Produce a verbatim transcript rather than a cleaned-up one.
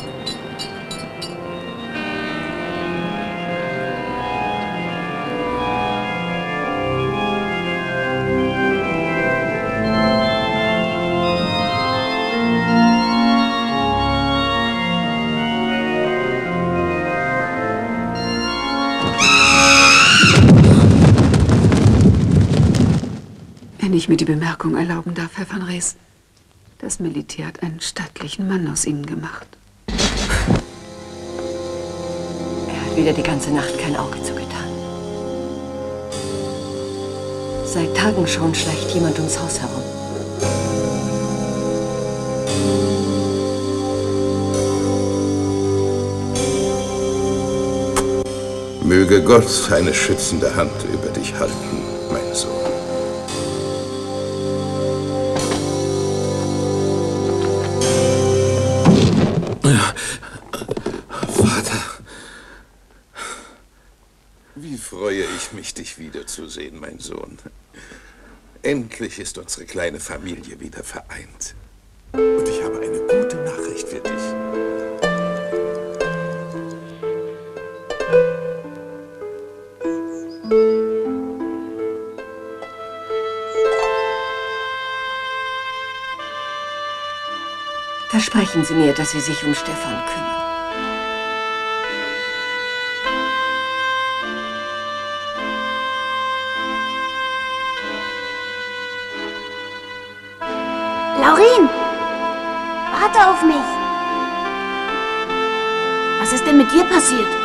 Wenn ich mir die Bemerkung erlauben darf, Herr van Rees. Das Militär hat einen stattlichen Mann aus Ihnen gemacht. Er hat wieder die ganze Nacht kein Auge zugetan. Seit Tagen schon schleicht jemand ums Haus herum. Möge Gott eine schützende Hand über dich halten, mein Sohn. Vater, wie freue ich mich, dich wiederzusehen, mein Sohn. Endlich ist unsere kleine Familie wieder vereint. Und ich habe eine gute Nachricht für dich. Versprechen Sie mir, dass Sie sich um Stefan kümmern. Laurin! Warte auf mich! Was ist denn mit dir passiert?